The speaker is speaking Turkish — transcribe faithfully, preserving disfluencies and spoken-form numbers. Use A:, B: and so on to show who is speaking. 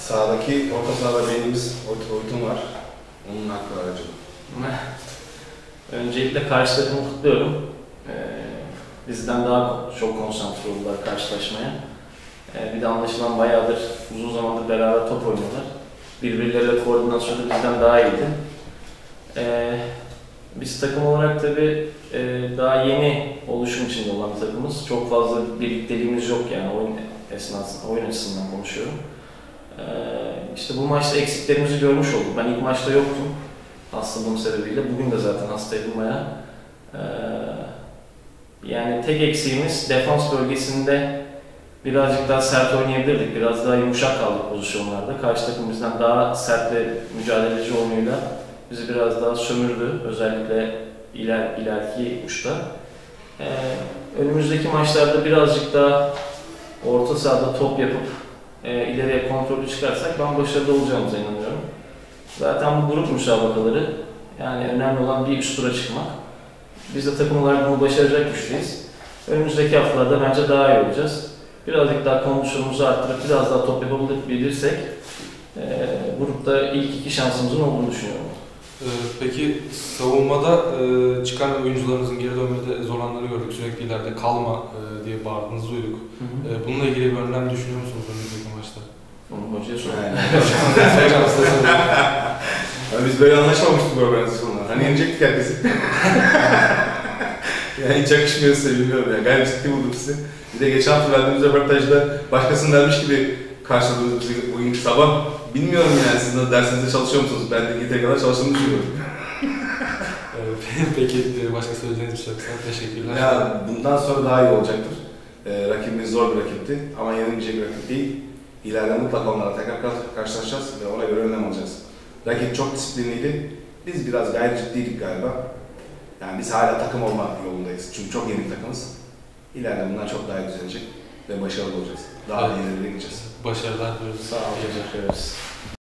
A: Sağdaki orta sahada beynimiz Oytun var. Onun hakkı aracı.
B: Öncelikle karşı takımı kutluyorum. Ee, bizden daha çok konsantre oldular karşılaşmaya. Ee, bir de anlaşılan bayağıdır, uzun zamandır beraber top oynuyorlar. Birbirleriyle koordinasyonu bizden daha iyiydi. Ee, biz takım olarak tabii e, daha yeni oluşum içinde olan bir takımız. Çok fazla birlikteliğimiz yok yani oyun esnasında, oyun açısından konuşuyorum. Ee, işte bu maçta eksiklerimizi görmüş olduk. Ben ilk maçta yoktum hastalığım sebebiyle. Bugün de zaten hastaydım bayağı. Ee, yani tek eksiğimiz defans bölgesinde birazcık daha sert oynayabilirdik. Biraz daha yumuşak kaldık pozisyonlarda. Karşı takım bizden daha sert ve mücadeleci oyunuyla bizi biraz daha sömürdü. Özellikle iler, ileriki uçta. Ee, önümüzdeki maçlarda birazcık daha orta sahada top yapıp e, ileriye kontrolü çıkarsak ben başarılı olacağımıza inanıyorum. Zaten bu grup müsabakaları, yani önemli olan bir üst tura çıkmak. Biz de takım olarak bunu başaracak güçteyiz. Önümüzdeki haftalarda bence daha iyi olacağız. Birazcık daha kondisyonumuzu arttırıp biraz daha top yapabilirsek e, grupta ilk iki şansımızın olduğunu düşünüyorum.
C: Peki savunmada e, çıkan oyuncularınızın geri dönmede zorlandığını gördük. Sürekli ileride kalma e, diye bağırdığınızı duyduk. Hı hı. E, bununla ilgili bir önlem düşünüyor musunuz önümüzdeki maçta?
B: Onu hocaya sorayım.
A: Yani biz böyle anlaşmamıştık bu organizasyonla. Hani yenecektik herkesi. Yani hiç yakışmıyor size, bilmiyorum ya. Gayet ciddi buldum sizi. Bir de geçen hafta verdiğimiz röportajda başkasının dermiş gibi karşıladığınız bizi bugün sabah. Bilmiyorum yani siz de dersinizde çalışıyor musunuz? Ben de gittiğe kadar çalıştığımı düşünüyorum.
C: Peki başka söyleyeceğiniz bir şey yoksa teşekkürler.
A: Ya bundan sonra daha iyi olacaktır. Ee, rakibimiz zor bir rakipti ama yenilmeyecek bir rakip değil. İleride mutlaka onlarla tekrar karşılaşacağız ve ona göre önlem alacağız. Rakip çok disiplinliydi. Biz biraz gayet ciddiydik galiba. Yani biz hala takım olma yolundayız. Çünkü çok yeni bir takımız. İleride bunlar çok daha iyi düzelecek ve başarılı olacağız. Daha evet. ileri gideceğiz.
C: Başarılar diliyoruz.
B: Sağ olun. Teşekkür ederiz.